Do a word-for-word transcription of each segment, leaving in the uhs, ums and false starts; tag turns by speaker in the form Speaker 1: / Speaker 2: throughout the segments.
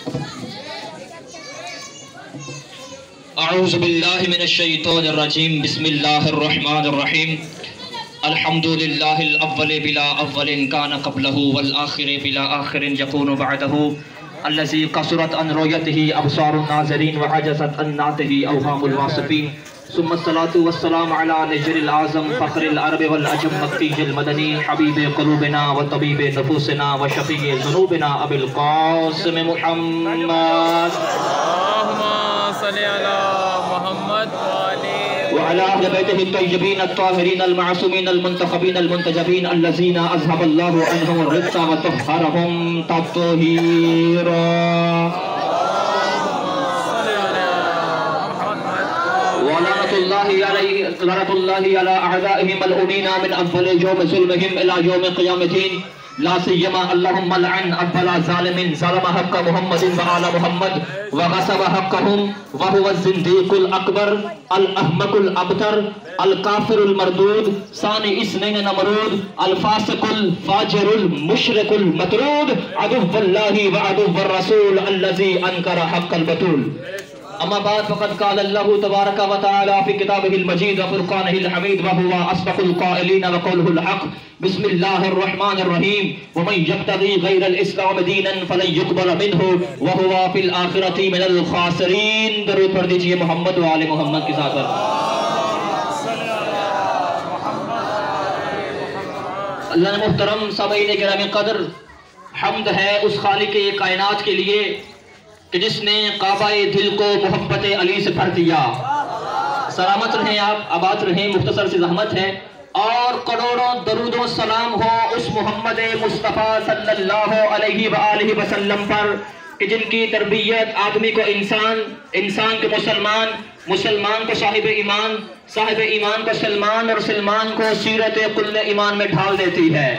Speaker 1: اعوذ باللہ من الشیطان الرجیم بسم اللہ الرحمن الرحیم الحمد للہ الاول بلا اول کان قبلہ والآخر بلا آخر یکون بعدہ الذی قصرت عن رؤیتہ ابصار الناظرین وعجزت عن نعتہ اوہام الواصفین ثم الصلاة والسلام على نجر العظم فخر العرب والعجم مکتی المدنی حبیب قلوبنا وطبیب نفوسنا وشفیع ذنوبنا ابی القاسم محمد
Speaker 2: اللہم صلی علی محمد
Speaker 1: وعلى أهل بيته الطيبين الطاهرين المعصومين المنتخبين المنتجبين الذين أذهب الله عنهم الرجس وطهرهم تطهيرا ولعنة الله عليه لعنة الله على أعدائهم الأمين من أول يوم ظلمهم إلى يوم قيام الدين لا سيما اللهم لعن أول ظالم ظلم حق محمد وآل محمد وغصب حقهم وهو الزنديق الأكبر الأحمق الأبتر الكافر المردود ثاني اثنين نمرود الفاسق الفاجر المشرك المطرود عدو الله وعدو الرسول الذي أنكر حق البتول اما بعد فقد قال الله تبارك وتعالى في كتابه المجيد وفرقانه الحميد وهو اصدق القائلين وقوله الحق بسم الله الرحمن الرحيم ومن يبتغي غير الاسلام دينا فلن يقبل منه وهو في الاخره من الخاسرين درود پڑھ دیجئے محمد و آل محمد کے ساتھ اللہ نے محترم سامعین گرامی قدر حمد ہے اس خالق کائنات کے لیے کہ جس نے کعبہ دل کو محبت علی سے بھر دیا. سلامت رہیں آپ، آباد رہیں، مختصر سی زحمت ہے. اور کروڑوں درود و سلام ہو اس محمد مصطفیٰ صلی اللہ علیہ وآلہ وسلم پر کہ جن کی تربیت آدمی کو انسان، انسان کو مسلمان، مسلمان کو صاحب ایمان، صاحب ایمان کو سلمان اور سلمان کو سیرت کل ایمان میں ڈھال دیتی ہے.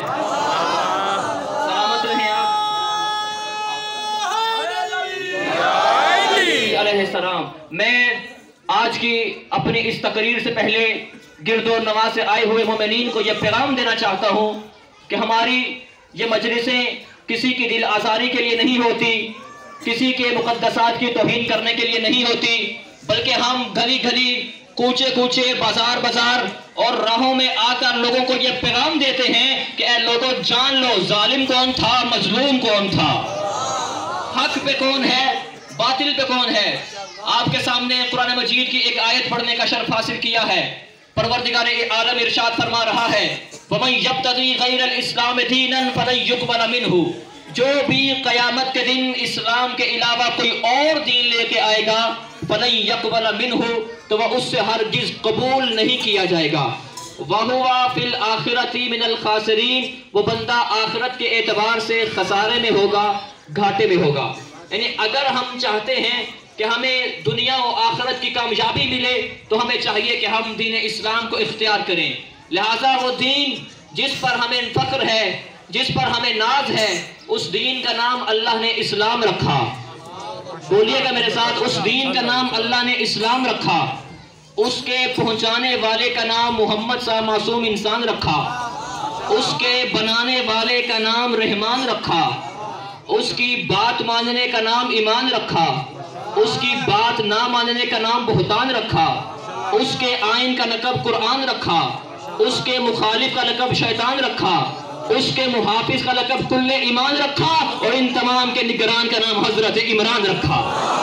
Speaker 1: علیہ السلام. میں آج کی اپنی اس تقریر سے پہلے گرد و نواح سے آئے ہوئے مومنین کو یہ پیغام دینا چاہتا ہوں کہ ہماری یہ مجلسیں کسی کی دل آزاری کے لیے نہیں ہوتی، کسی کے مقدسات کی توہین کرنے کے لیے نہیں ہوتی، بلکہ ہم گلی گلی، کوچے کوچے، بازار بازار اور راہوں میں آ کر لوگوں کو یہ پیغام دیتے ہیں کہ اے لوگوں جان لو ظالم کون تھا، مظلوم کون تھا، حق پہ کون ہے، باطل پہ کون ہے. آپ کے سامنے قرآن مجید کی ایک آیت پڑھنے کا شرف حاصل کیا ہے. پروردگار عالم ارشاد فرما رہا ہے وَمَن يَبْتَغِي غَيْرَ الْإِسْلَامِ دِينًا فَلَن يُقْبَلَ مِنْهُ، جو بھی قیامت کے دن اسلام کے علاوہ کوئی اور دین لے کے آئے گا فَلَن يَقْبَلَ مِنْهُ، تو وہ اس سے ہرگز قبول نہیں کیا جائے گا. وَهُوَ فِي الْآخِرَةِ مِنَ الْخَاسِرِينَ، وہ بندہ آخرت کے اعتبار سے خسارے میں ہوگا، گھاٹے میں ہوگا. یعنی اگر ہم چاہتے ہیں کہ ہمیں دنیا و آخرت کی کامیابی ملے تو ہمیں چاہیے کہ ہم دین اسلام کو اختیار کریں. لہٰذا وہ دین جس پر ہمیں فخر ہے، جس پر ہمیں ناز ہے، اس دین کا نام اللہ نے اسلام رکھا. بولیے گا میرے ساتھ، اس دین کا نام اللہ نے اسلام رکھا. اس کے پہنچانے والے کا نام محمد صاحب معصوم انسان رکھا. اس کے بنانے والے کا نام رحمان رکھا. اس کی بات ماننے کا نام ایمان رکھا. اس کی بات نہ ماننے کا نام بہتان رکھا. اس کے آئین کا لقب قرآن رکھا. اس کے مخالف کا لقب شیطان رکھا. اس کے محافظ کا لقب کل ایمان رکھا. اور ان تمام کے نگران کا نام حضرت عمران رکھا.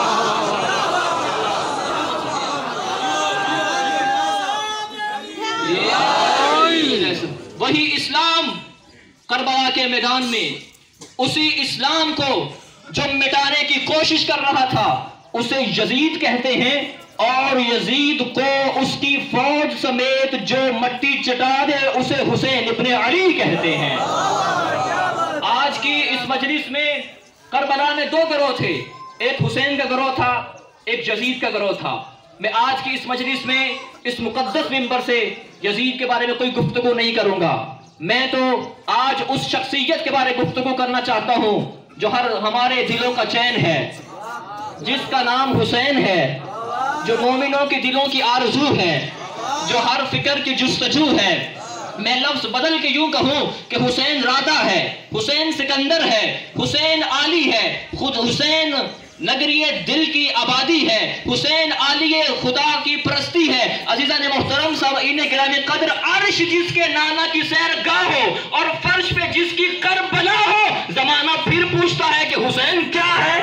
Speaker 1: وہی اسلام کربلا کے میدان میں، اسی اسلام کو جو مٹانے کی کوشش کر رہا تھا اسے یزید کہتے ہیں، اور یزید کو اس کی فوج سمیت جو مٹی چٹا دے اسے حسین ابن علی کہتے ہیں. آج کی اس مجلس میں کربلا میں دو گروہ تھے، ایک حسین کا گروہ تھا، ایک یزید کا گروہ تھا. میں آج کی اس مجلس میں اس مقدس منبر سے یزید کے بارے میں کوئی گفتگو نہیں کروں گا. میں تو آج اس شخصیت کے بارے گفتگو کرنا چاہتا ہوں جو ہر ہمارے دلوں کا چین ہے، جس کا نام حسین ہے، جو مومنوں کے دلوں کی آرزو ہے، جو ہر فکر کی جستجو ہے، میں لفظ بدل کے یوں کہوں کہ حسین رادا ہے، حسین سکندر ہے، حسین علی ہے، خود حسین نگری دل کی آبادی ہے، حسین علی خدا کی پرستی ہے۔ عزیزان محترم سامعین گرامی قدر، عرش جس کے نانا کی سیر گاہ ہو اور فرش پہ جس کی کربلا ہو، زمانہ پھر پوچھتا ہے کہ حسین کیا ہے؟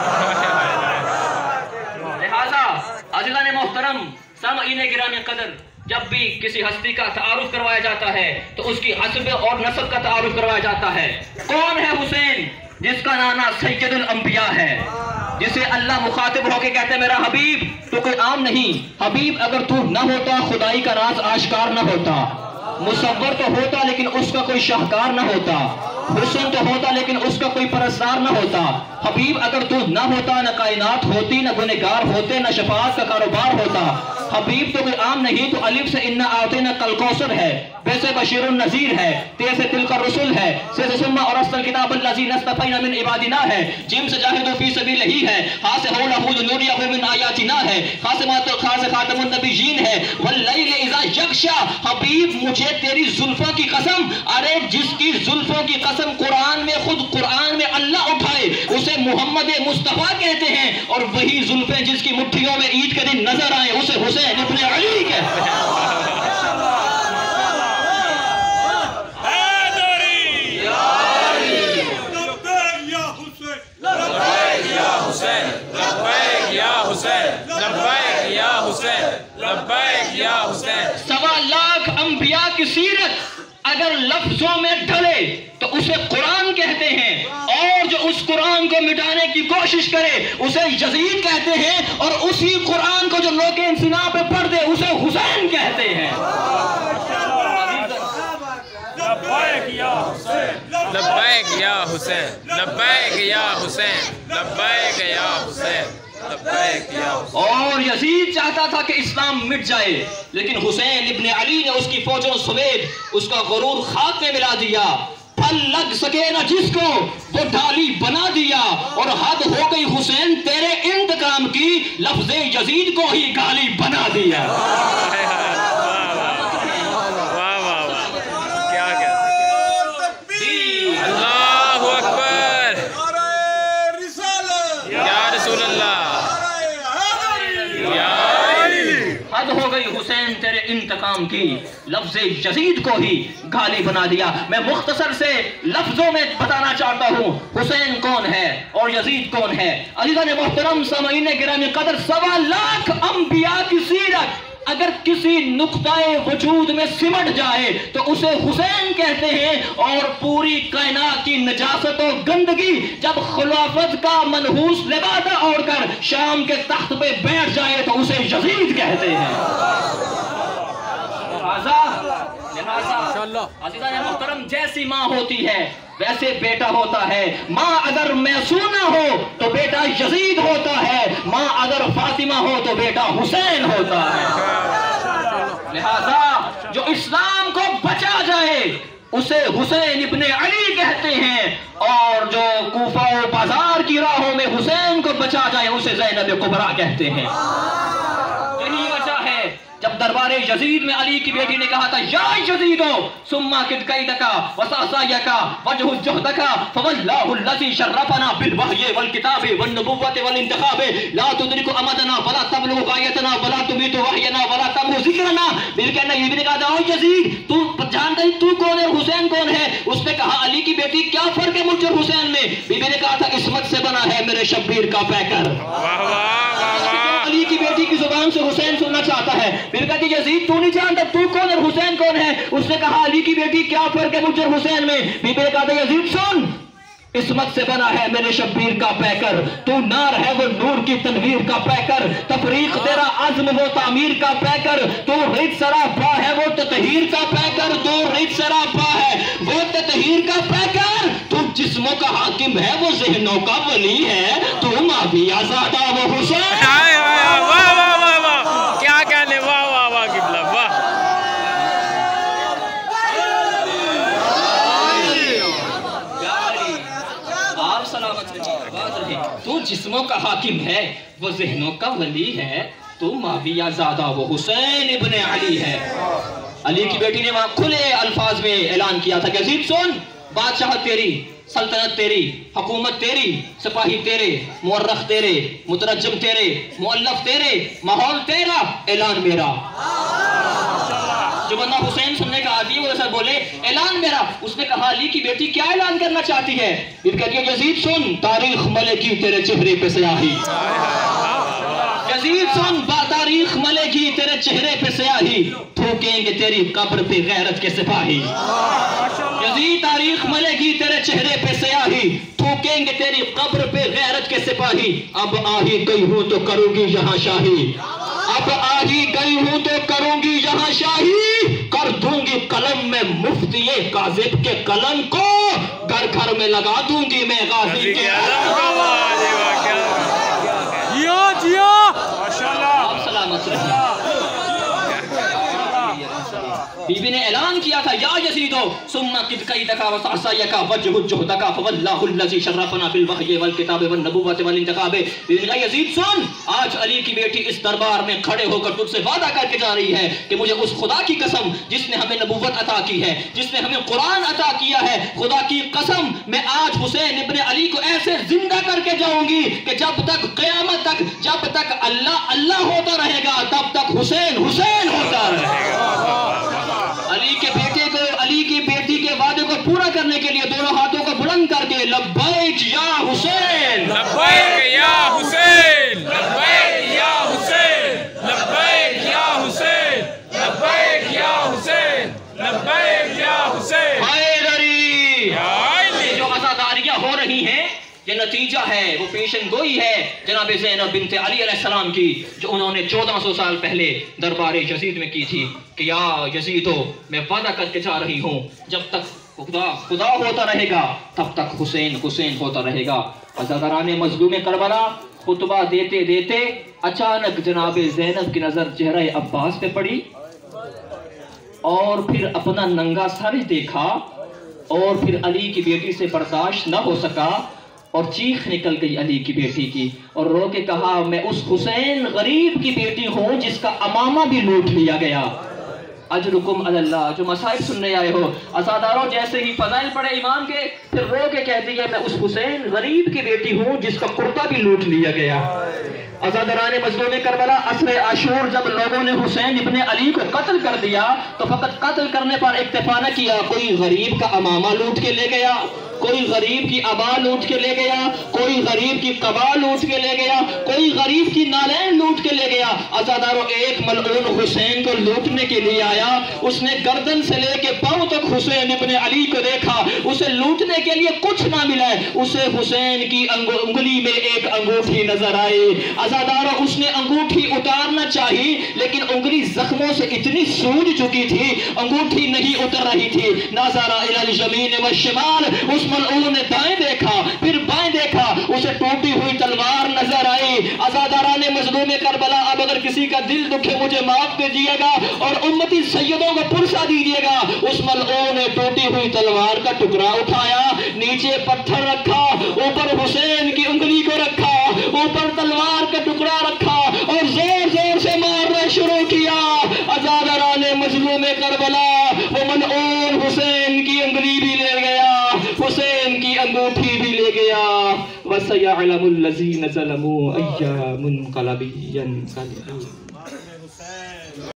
Speaker 1: لہذا عزیزان محترم سامعین گرامی قدر، جب بھی کسی ہستی کا تعارف کروایا جاتا ہے تو اس کی حسب اور نسب کا تعارف کروایا جاتا ہے۔ کون ہے حسین؟ جس کا نانا سید الانبیاء ہے، جسے اللہ مخاطب ہو کے کہتے ہیں میرا حبیب، تو کوئی عام نہیں۔ حبیب اگر تو نہ ہوتا خدائی کا راز آشکار نہ ہوتا، مصور تو ہوتا لیکن اس کا کوئی شاہکار نہ ہوتا، حسن تو ہوتا لیکن اس کا کوئی پرستار نہ ہوتا۔ حبیب اگر تو نہ ہوتا، نہ کائنات ہوتی، نہ گنہگار ہوتے، نہ شفاعت کا کاروبار ہوتا۔ حبیب تو کوئی عام نہیں، تو الف سے انا اعطینا کل کوثر ہے، بے سے بشیر النذیر ہے، تے سے تلک الرسل ہے، سے سے ثم اورثنا الکتاب الذی اصطفینا من عبادنا ہے، جیم سے جاہدوا فی سبیلہ ہے، ہا سے ہو لہو نوریہ من آیاتنا ہے، خا سے مات خاص خاتم النبیین ہے، واللیل اذا یغشا۔ حبیب مجھے تیری زلفوں کی قسم، ارے جس کی زلفوں کی قسم قرآن میں خود قرآن میں اللہ اٹھائے اسے محمد مصطفیٰ کہتے ہیں، اور وہی زلفیں جس کی مٹھیوں میں عید کے دن نظر آئے اسے حسین ابن علی کہتے ہیں۔ سوا لاکھ انبیاء کی سیرت اگر لفظوں میں ڈھلے تو اسے قرآن کہتے ہیں، اور جو اس قرآن کو مٹانے کی کوشش کرے اسے یزید کہتے ہیں، اور اسی قرآن کو جو لوگ انسنا پہ پڑھ دے اسے حسین کہتے ہیں۔
Speaker 2: لبیک یا حسین، لبیک یا حسین، لبیک یا حسین، لبیک یا حسین۔
Speaker 1: اور یزید چاہتا تھا کہ اسلام مٹ جائے، لیکن حسین ابن علی نے اس کی فوجوں سمیت اس کا غرور خاک میں ملا دیا۔ پھل لگ سکے نہ جس کو وہ ڈالی بنا دیا، اور حد ہو گئی حسین تیرے انتقام کی، لفظ یزید کو ہی گالی بنا دیا۔ ہو گئی حسین تیرے انتقام کی، لفظ یزید کو ہی گالی بنا دیا۔ میں مختصر سے لفظوں میں بتانا چاہتا ہوں حسین کون ہے اور یزید کون ہے۔ عزیزان محترم سامعین گرامی قدر، سوا لاکھ انبیاء کی سیرت اگر کسی نقطہ وجود میں سمٹ جائے تو اسے حسین کہتے ہیں، اور پوری کائنات کی نجاست و گندگی جب خلافت کا منحوس لبادہ اوڑھ کر شام کے تخت پہ بیٹھ جائے تو اسے یزید کہتے ہیں۔ عزیزان محترم، جیسی ماں ہوتی ہے ویسے بیٹا ہوتا ہے۔ ماں اگر میسونہ ہو تو بیٹا یزید ہوتا ہے، ماں اگر فاطمہ ہو تو بیٹا حسین ہوتا ہے۔ لہذا جو اسلام کو بچا جائے اسے حسین ابن علی کہتے ہیں، اور جو کوفہ و بازار کی راہوں میں حسین کو بچا جائے اسے زینب کبریٰ کہتے ہیں۔ یہی وجہ ہے جب دربار یزید میں علی کی بیٹی نے کہا تھا یا یزیدو سما کد قیدکا وساسایکا وجہ جہدکا فواللہ اللذی شرفنا بالوحی والکتاب والنبوت والانتخاب لا تدرک امدنا ولا تبلغ غایتنا ولا تمیت وحینا ولا تمہو ذکرنا۔ میرے کہنا یہ بھی نے کہا تھا او یزید تو جانتا ہی تو کون ہے، حسین کون ہے؟ اس نے کہا علی کی بیٹی کیا فرق ہے مجھ اور حسین میں؟ بی بی نے کہا تھا عصمت سے بنا ہے میرے شبیر کا پیکر۔ علی کی بیٹی کی زبان سے حسین سننا چاہتا ہے۔ پھر کہتی یزید تو نہیں جانتا تو کون ہے، حسین کون ہے؟ اس نے کہا علی کی بیٹی کیا فرق ہے مجھ اور حسین میں؟ بی بی نے کہا تھا یزید سن، عصمت سے بنا ہے میرے شبیر کا پیکر، تو نار ہے وہ نور کی تنویر کا پیکر، تفریق تیرا عزم وہ تعمیر کا پیکر، تو ریت سراپا ہے وہ تطہیر کا پیکر، تو ریت سراپا ہے وہ تطہیر کا پیکر، تو جسموں کا حاکم ہے وہ ذہنوں کا ولی ہے، تو معاویہ زادہ وہ حسین۔
Speaker 2: واہ واہ واہ واہ، کیا کہنے، واہ واہ واہ قبلہ، واہ۔
Speaker 1: آپ سلامت رہیے، آباد رہے۔ تو جسموں کا حاکم ہے وہ ذہنوں کا ولی ہے، تو معاویہ زادہ وہ حسین ابن علی ہے۔ علی کی بیٹی نے وہاں کھلے الفاظ میں اعلان کیا تھا کہ یزید سن، بادشاہت تیری، سلطنت تیری، حکومت تیری، سپاہی تیرے، مورخ تیرے، مترجم تیرے، مؤلف تیرے، ماحول تیرا، اعلان میرا۔ جو بندہ حسین سننے کا عادی ہے وہ ایسا بولے اعلان میرا۔ اس نے کہا علی کی بیٹی کیا اعلان کرنا چاہتی ہے؟ پھر کہتی ہے یزید سن، تاریخ ملے گی تیرے چہرے پہ سیاہی، یزید سن، با تاریخ ملے گی تیرے چہرے پہ سیاہی، تھوکیں گے تیری قبر پہ غیرت کے سپاہی، یزید تاریخ ملے گی تیرے چہرے پہ سیاہی، تھوکیں گے تیری قبر پہ غیرت کے سپاہی، اب آہی گئی ہوں تو کروں گی یہاں شاہی، اب آہی گئی ہوں تو کروں گی یہاں شاہی، کر دوں گی قلم میں مفتی کاذب کے قلم کو، گھر گھر میں لگا دوں گی میں غازی کے علم کو۔
Speaker 2: جیو جیو
Speaker 1: آپ سلامت رہیے۔ بی بی نے اعلان کیا تھا یا یزیدو ثم قد کیدک وسعصیک وجہ جہدک فواللہ الذی شرفنا بالوحی والکتاب والنبوۃ والانتخاب۔ بی بی نے کہا یزید سن، آج علی کی بیٹی اس دربار میں کھڑے ہو کر تجھ سے وعدہ کر کے جا رہی ہے کہ مجھے اس خدا کی قسم جس نے ہمیں نبوت عطا کی ہے، جس نے ہمیں قرآن عطا کیا ہے، خدا کی قسم میں آج حسین ابن علی کو ایسے زندہ کر کے جاؤں گی کہ جب تک قیامت تک، جب تک اللہ اللہ ہوتا رہے گا تب تک حسین حسین ہوتا رہے گا۔ علی کے بیٹے کو، علی کی بیٹی کے وعدے کو پورا کرنے کے لیے دونوں ہاتھوں کو بلند کر کے لبیک یا حسین،
Speaker 2: لبیک یا حسین، لبیک یا حسین، لبیک یا حسین، لبیک یا حسین، لبیک یا حسین،
Speaker 1: حیدری۔
Speaker 2: حیدری۔
Speaker 1: جو عزاداریاں ہو رہی ہیں یہ نتیجہ ہے، وہ پیشن گوئی ہے جناب زینب بنت علی علیہ السلام کی، جو انہوں نے چودہ سو سال پہلے دربار یزید میں کی تھی کہ یا یزیدو میں وعدہ کر کے جا رہی ہوں جب تک خدا خدا ہوتا رہے گا تب تک حسین حسین ہوتا رہے گا۔ عزاداران مظلوم کربلا خطبہ دیتے دیتے اچانک جناب زینب کی نظر چہرہ عباس پہ پڑی اور پھر اپنا ننگا سر دیکھا اور پھر علی کی بیٹی سے برداشت نہ ہو سکا اور چیخ نکل گئی علی کی بیٹی کی اور رو کے کہا میں اس حسین غریب کی بیٹی ہوں جس کا امامہ بھی لوٹ لیا گیا۔ اجرکم علی اللہ۔ جو مصائب سننے آئے ہو عزاداروں جیسے ہی فضائل پڑے ایمان کے پھر رو کے کہتی ہے میں اس حسین غریب کی بیٹی ہوں جس کا کرتا بھی لوٹ لیا گیا۔ عزاداران مظلوم کربلا عصر عاشور جب لوگوں نے حسین ابن علی کو قتل کر دیا تو فقط قتل کرنے پر اکتفا نہ کیا، کوئی غریب کا امامہ لوٹ کے لے گیا، کوئی غریب کی عبا لوٹ کے لے گیا، کوئی غریب کی قبا لوٹ کے لے گیا، کوئی غریب کی نالین لوٹ کے لے گیا۔ عزاداروں ایک ملعون حسین کو لوٹنے کے لیے آیا، اس نے گردن سے لے کے پاؤں تک حسین ابن علی کو دیکھا، اسے لوٹنے کے لیے کچھ نہ ملا، اسے حسین کی انگلی میں ایک انگوٹھی نظر آئی۔ عزاداروں اس نے انگوٹھی اتارنا چاہی لیکن انگلی زخموں سے اتنی سوج چکی تھی انگوٹھی نہیں اتر رہی تھی۔ نظر الی الیمین والشمال، اس ملعون نے دائیں دیکھا پھر بائیں دیکھا، اسے ٹوٹی ہوئی تلوار نظر آئی۔ عزاداران مظلوم کربلا اب اگر کسی کا دل دکھے مجھے معاف دیجیے گا اور امتی سیدوں کو پرسا دیجیے گا۔ اس ملعون نے ٹوٹی ہوئی تلوار کا ٹکڑا اٹھایا، نیچے پتھر رکھا، اوپر حسین کی انگلی کو رکھا، اوپر تلوار کا ٹکڑا رکھا اور زور زور سے مارنا شروع کیا۔ عزاداران مظلوم کربلا وہ ملعون حسین کی انگلی بھی لے گیا، حسین کی انگوٹھی بھی لے گیا۔ وَسَيَعْلَمُ الَّذِينَ ظَلَمُوا أَيَّ مُنْقَلَبٍ يَنْقَلِبُونَ۔